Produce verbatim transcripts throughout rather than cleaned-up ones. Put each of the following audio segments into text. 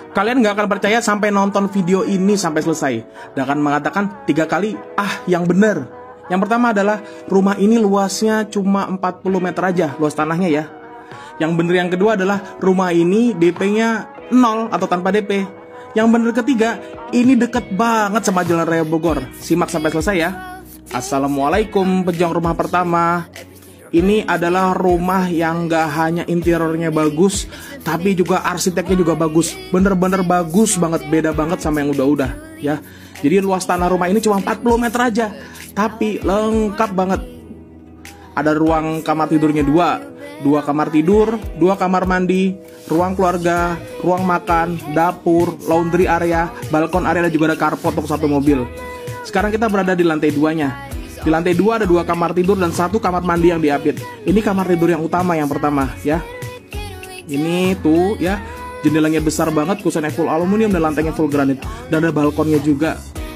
Kalian nggak akan percaya sampai nonton video ini sampai selesai dan akan mengatakan tiga kali, ah yang bener. Yang pertama adalah rumah ini luasnya cuma empat puluh meter aja, luas tanahnya ya. Yang bener yang kedua adalah rumah ini D P-nya nol atau tanpa D P. Yang bener ketiga, ini deket banget sama Jalan Raya Bogor. Simak sampai selesai ya. Assalamualaikum pejuang rumah pertama. Ini adalah rumah yang gak hanya interiornya bagus, tapi juga arsiteknya juga bagus. Bener-bener bagus banget, beda banget sama yang udah-udah ya. Jadi luas tanah rumah ini cuma empat puluh meter aja, tapi lengkap banget. Ada ruang kamar tidurnya dua, dua kamar tidur, dua kamar mandi, ruang keluarga, ruang makan, dapur, laundry area, balkon area, dan juga ada carport untuk satu mobil. Sekarang kita berada di lantai duanya. Di lantai dua ada dua kamar tidur dan satu kamar mandi yang diapit. Ini kamar tidur yang utama yang pertama ya. Ini tuh ya, jendelanya besar banget, kusennya full aluminium dan lantainya full granit. Dan ada balkonnya juga.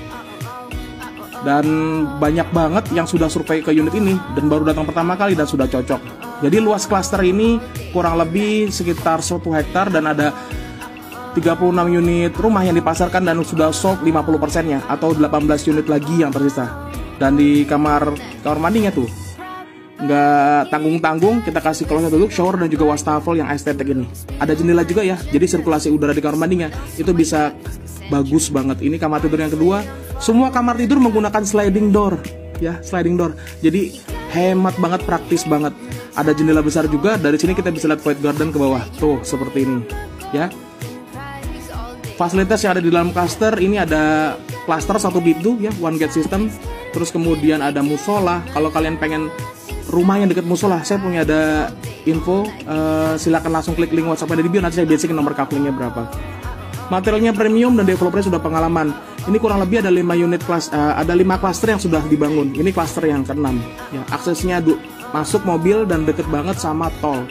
Dan banyak banget yang sudah survei ke unit ini dan baru datang pertama kali dan sudah cocok. Jadi luas klaster ini kurang lebih sekitar satu hektar dan ada tiga puluh enam unit rumah yang dipasarkan dan sudah sold lima puluh persennya atau delapan belas unit lagi yang tersisa. Dan di kamar kamar mandinya tuh nggak tanggung-tanggung, kita kasih closet dulu, shower dan juga wastafel yang estetik ini. Ada jendela juga ya, jadi sirkulasi udara di kamar mandinya itu bisa bagus banget. Ini kamar tidur yang kedua. Semua kamar tidur menggunakan sliding door ya, sliding door. Jadi hemat banget, praktis banget. Ada jendela besar juga, dari sini kita bisa lihat Void Garden ke bawah. Tuh, seperti ini ya. Fasilitas yang ada di dalam cluster ini ada cluster satu pintu ya, one gate system. Terus kemudian ada musola. Kalau kalian pengen rumah yang dekat musola, saya punya ada info. Uh, silakan langsung klik link WhatsApp ada di bio. Nanti saya basikin nomor couplingnya berapa. Materialnya premium dan developernya sudah pengalaman. Ini kurang lebih ada lima unit kelas, uh, ada lima cluster yang sudah dibangun. Ini cluster yang keenam. Ya, aksesnya masuk mobil dan deket banget sama tol.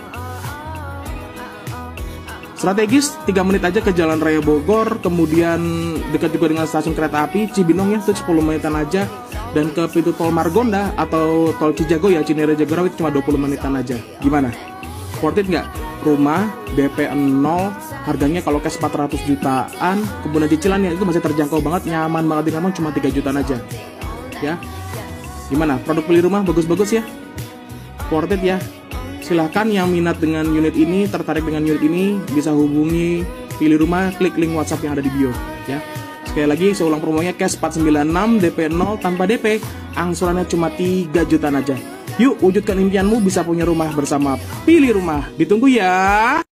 Strategis, tiga menit aja ke Jalan Raya Bogor, kemudian dekat juga dengan stasiun kereta api Cibinong ya, itu sepuluh menitan aja. Dan ke pintu tol Margonda atau tol Cijago ya, Cinere Jagorawi cuma dua puluh menitan aja. Gimana? Worth it nggak? Rumah D P nol, harganya kalau cash empat ratus jutaan, kemudian cicilannya itu masih terjangkau banget, nyaman banget di ngomong cuma tiga jutaan aja. Ya. Gimana? Produk beli rumah bagus-bagus ya? Worth it ya? Silahkan yang minat dengan unit ini, tertarik dengan unit ini, bisa hubungi Pilih Rumah, klik link WhatsApp yang ada di bio ya. Sekali lagi saya ulang promonya, cash empat ratus sembilan puluh enam, D P nol tanpa D P, angsurannya cuma tiga jutaan aja. Yuk wujudkan impianmu bisa punya rumah bersama Pilih Rumah. Ditunggu ya.